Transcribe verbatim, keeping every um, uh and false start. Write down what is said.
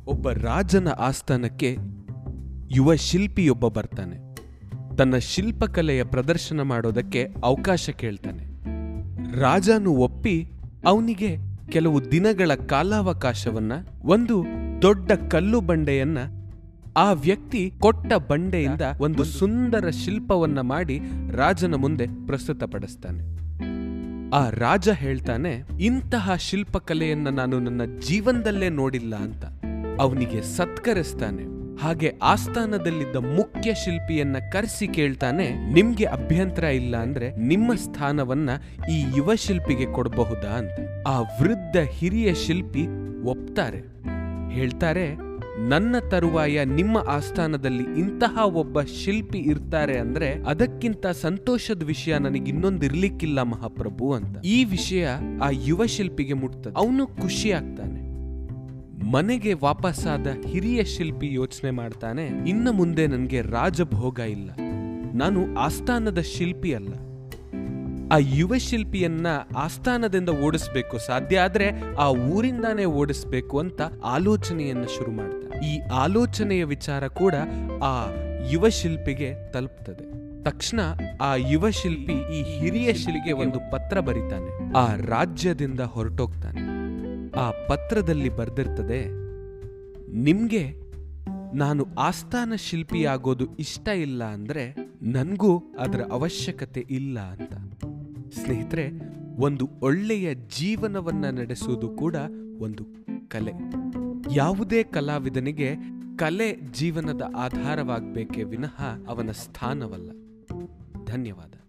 ಒಬ್ಬ ರಾಜನ ಆಸ್ಥಾನಕ್ಕೆ ಯುವ ಶಿಲ್ಪಿಯೊಬ್ಬ ಬರ್ತಾನೆ. ತನ್ನ ಶಿಲ್ಪಕಲೆಯ ಪ್ರದರ್ಶನ ಮಾಡೋದಕ್ಕೆ ಅವಕಾಶ ಕೇಳ್ತಾನೆ. ರಾಜನು ಒಪ್ಪಿ ಅವನಿಗೆ ಕೆಲವು ದಿನಗಳ ಕಾಲಾವಕಾಶವನ್ನ, ಒಂದು ದೊಡ್ಡ ಕಲ್ಲು ಬಂಡೆಯನ್ನ, ಆ ವ್ಯಕ್ತಿ ಕೊಟ್ಟ ಬಂಡೆಯಿಂದ ಒಂದು ಸುಂದರ ಶಿಲ್ಪವನ್ನ ಮಾಡಿ ರಾಜನ ಮುಂದೆ ಪ್ರಸ್ತುತಪಡಿಸ್ತಾನೆ. ಆ ರಾಜ ಹೇಳ್ತಾನೆ, ಇಂತಹ ಶಿಲ್ಪಕಲೆಯನ್ನ ನಾನು ನನ್ನ ಜೀವನದಲ್ಲೇ ನೋಡಿಲ್ಲ ಅಂತ. ಅವನಿಗೆ ಸತ್ಕರಿಸ್ತಾನೆ. ಹಾಗೆ ಆಸ್ಥಾನದಲ್ಲಿದ್ದ ಮುಖ್ಯ ಶಿಲ್ಪಿಯನ್ನ ಕರೆಸಿ ಕೇಳ್ತಾನೆ, ನಿಮ್ಗೆ ಅಭ್ಯಂತರ ಇಲ್ಲ ಅಂದ್ರೆ ನಿಮ್ಮ ಸ್ಥಾನವನ್ನ ಈ ಯುವ ಶಿಲ್ಪಿಗೆ ಕೊಡಬಹುದಾ ಅಂತ. ಆ ವೃದ್ಧ ಹಿರಿಯ ಶಿಲ್ಪಿ ಒಪ್ತಾರೆ. ಹೇಳ್ತಾರೆ, ನನ್ನ ತರುವಾಯ ನಿಮ್ಮ ಆಸ್ಥಾನದಲ್ಲಿ ಇಂತಹ ಒಬ್ಬ ಶಿಲ್ಪಿ ಇರ್ತಾರೆ ಅಂದ್ರೆ ಅದಕ್ಕಿಂತ ಸಂತೋಷದ ವಿಷಯ ನನಗಿನ್ನೊಂದಿರ್ಲಿಕ್ಕಿಲ್ಲ ಮಹಾಪ್ರಭು ಅಂತ. ಈ ವಿಷಯ ಆ ಯುವ ಶಿಲ್ಪಿಗೆ ಮುಟ್ತದೆ. ಅವನು ಖುಷಿ ಆಗ್ತಾನೆ. ಮನೆಗೆ ವಾಪಸ್ಸಾದ ಹಿರಿಯ ಶಿಲ್ಪಿ ಯೋಚನೆ ಮಾಡ್ತಾನೆ, ಇನ್ನು ಮುಂದೆ ನನಗೆ ರಾಜಭೋಗ ಇಲ್ಲ, ನಾನು ಆಸ್ಥಾನದ ಶಿಲ್ಪಿ ಅಲ್ಲ. ಆ ಯುವ ಶಿಲ್ಪಿಯನ್ನ ಆಸ್ಥಾನದಿಂದ ಓಡಿಸ್ಬೇಕು, ಸಾಧ್ಯ ಆದ್ರೆ ಆ ಊರಿಂದಾನೇ ಓಡಿಸ್ಬೇಕು ಅಂತ ಆಲೋಚನೆಯನ್ನ ಶುರು ಮಾಡ್ತಾನೆ. ಈ ಆಲೋಚನೆಯ ವಿಚಾರ ಕೂಡ ಆ ಯುವ ಶಿಲ್ಪಿಗೆ ತಲುಪ್ತದೆ. ತಕ್ಷಣ ಆ ಯುವ ಶಿಲ್ಪಿ ಈ ಹಿರಿಯ ಶಿಲ್ಪಿಗೆ ಒಂದು ಪತ್ರ ಬರಿತಾನೆ. ಆ ರಾಜ್ಯದಿಂದ ಹೊರಟೋಗ್ತಾನೆ. ಆ ಪತ್ರದಲ್ಲಿ ಬರ್ದಿರ್ತದೆ, ನಿಮ್ಗೆ ನಾನು ಆಸ್ಥಾನ ಶಿಲ್ಪಿಯಾಗೋದು ಇಷ್ಟ ಇಲ್ಲ ಅಂದ್ರೆ ನನ್ಗೂ ಅದರ ಅವಶ್ಯಕತೆ ಇಲ್ಲ ಅಂತ. ಸ್ನೇಹಿತರೆ, ಒಂದು ಒಳ್ಳೆಯ ಜೀವನವನ್ನ ನಡೆಸುವುದು ಕೂಡ ಒಂದು ಕಲೆ. ಯಾವುದೇ ಕಲಾವಿದನಿಗೆ ಕಲೆ ಜೀವನದ ಆಧಾರವಾಗಬೇಕೇ ವಿನಃ ಅವನ ಸ್ಥಾನವಲ್ಲ. ಧನ್ಯವಾದ.